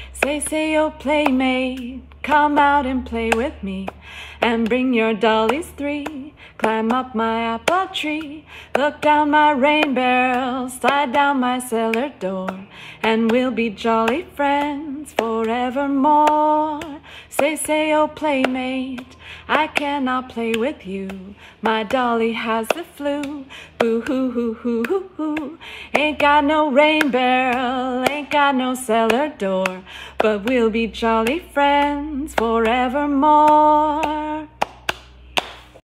Say, oh playmate, come out and play with me, and bring your dollies 3. Climb up my apple tree, look down my rain barrel, slide down my cellar door, and we'll be jolly friends forevermore. Say, oh playmate, I cannot play with you, my dolly has the flu. Boo-hoo-hoo-hoo-hoo-hoo. Ain't got no rain barrel, ain't got no cellar door, but we'll be jolly friends forevermore.